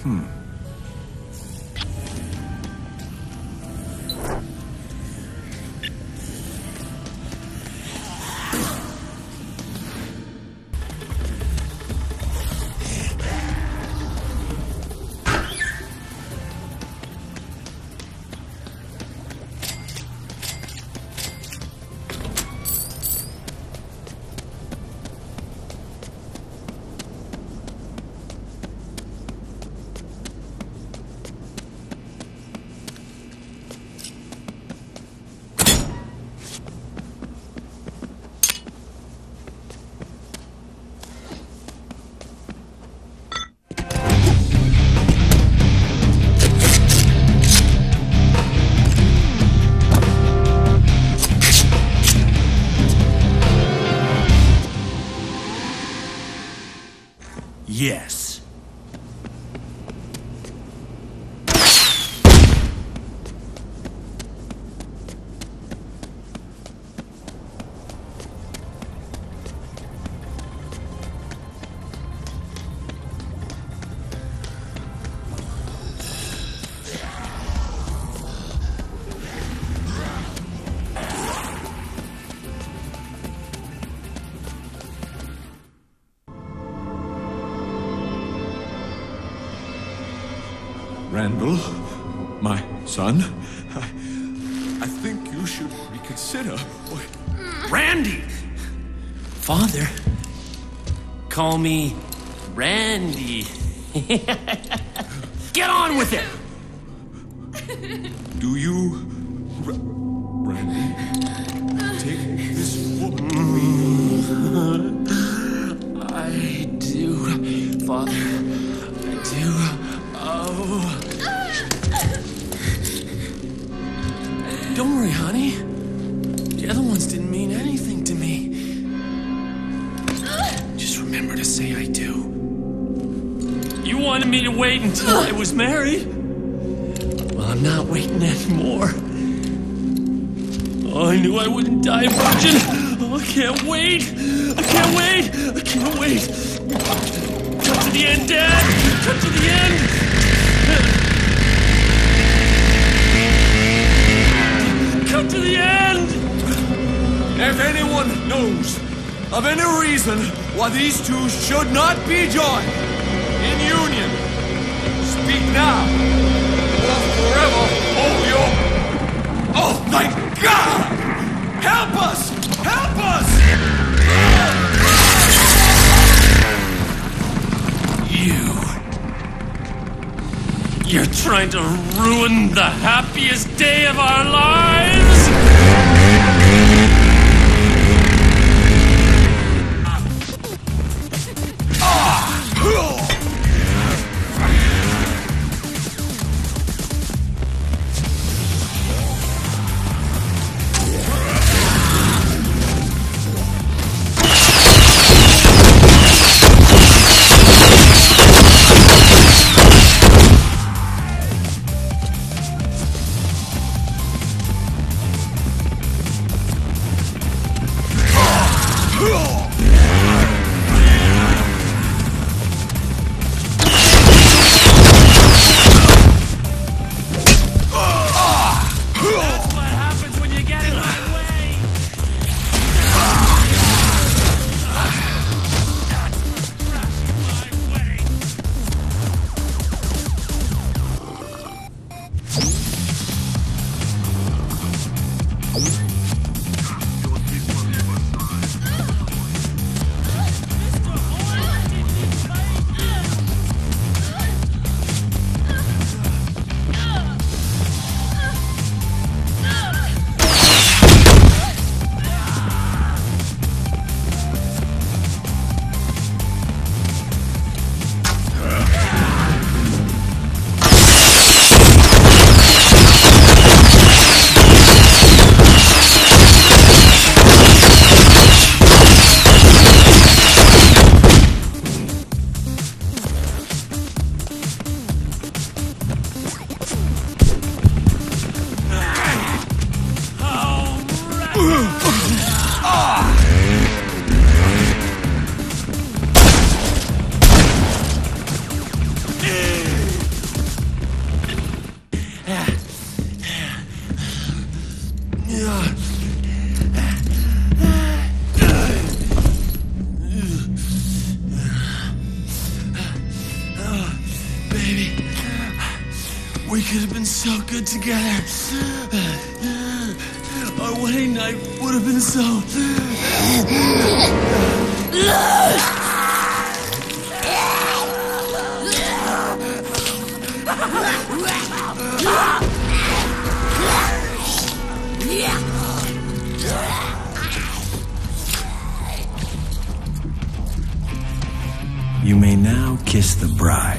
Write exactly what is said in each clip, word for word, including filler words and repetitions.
Hmm. Yes. Randall, my son, I, I think you should reconsider what... Randy! Father, call me Randy. Get on with it! Do you, R Randy, take this woman? I do, Father. I do. Oh. Don't worry, honey. The other ones didn't mean anything to me. Just remember to say I do. You wanted me to wait until I was married? Well, I'm not waiting anymore. Oh, I knew I wouldn't die virgin. Oh, I can't wait. I can't wait. I can't wait. Cut to the end, Dad. Cut to the end. Cut to the end! If anyone knows of any reason why these two should not be joined in union, speak now, or forever hold your... Oh my God! Help us! Help us! You... You're trying to ruin the happiest day of our lives? could have been so good together. Our wedding night would have been so... You may now kiss the bride.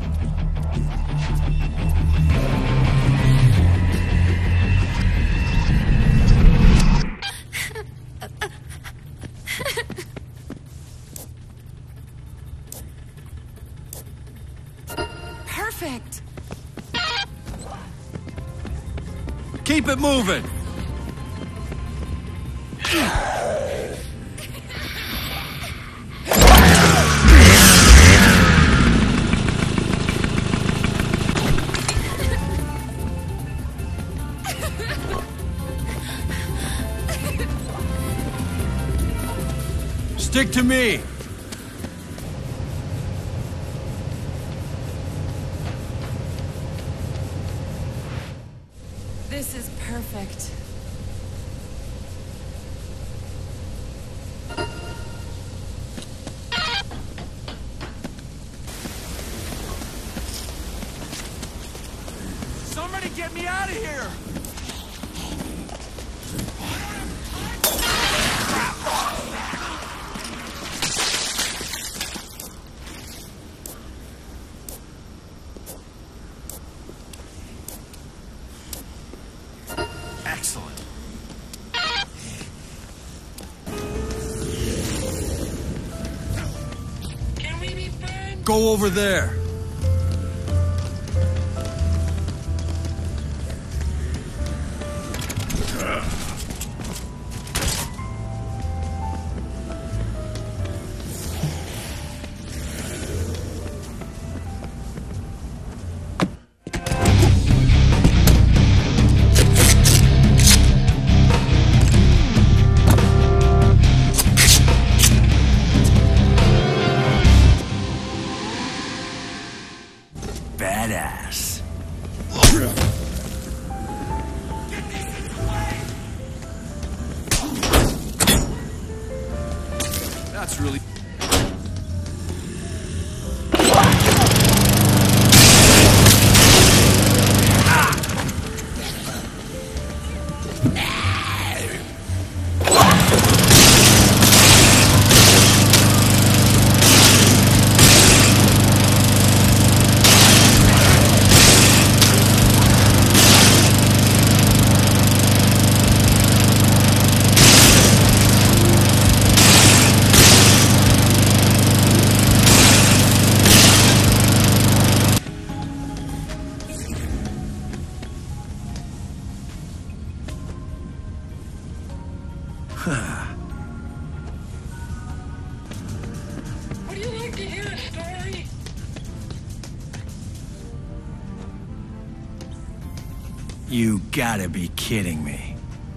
Perfect. Keep it moving! Stick to me! This is perfect. Somebody get me out of here! Excellent. Can we be friends? Go over there. Badass. That's really... Would you like to hear a story? You gotta be kidding me.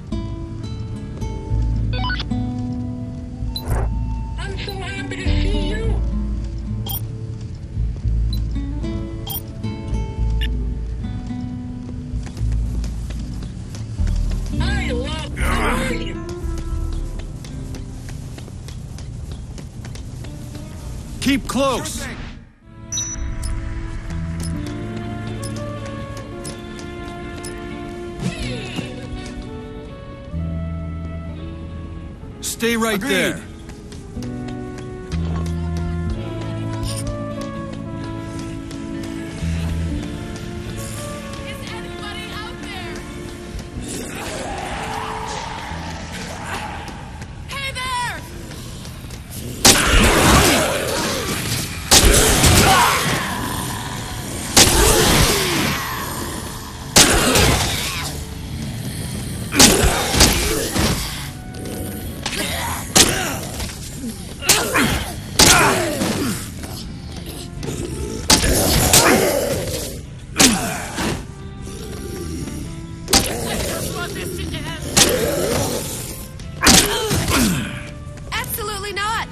I'm so happy to see you. I love you. Keep close! Stay right Agreed. there. Is anybody out there? Hey there! Absolutely not!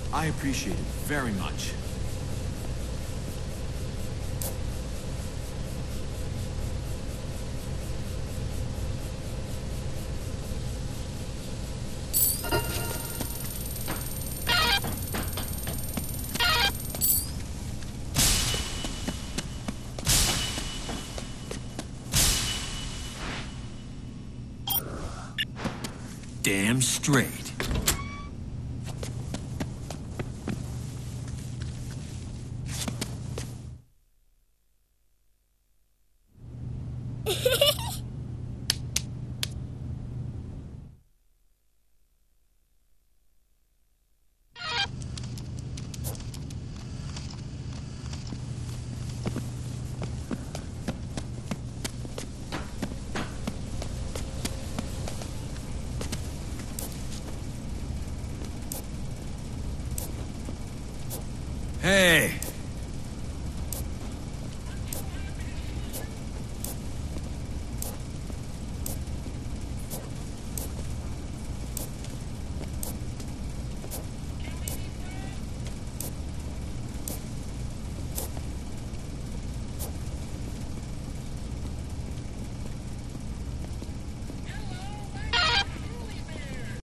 I appreciate it very much. Damn straight. Hey,